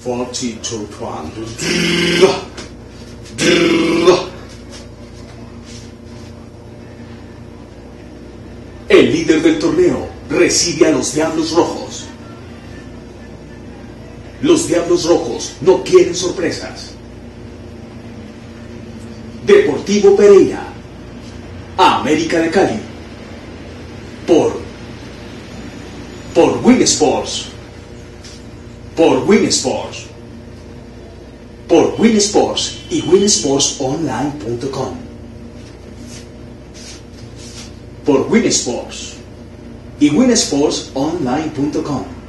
El líder del torneo recibe a los Diablos Rojos. Los Diablos Rojos no quieren sorpresas. Deportivo Pereira, América de Cali, por Win Sports, por Win Sports, por Win Sports y winsportsonline.com, por Win Sports y winsportsonline.com.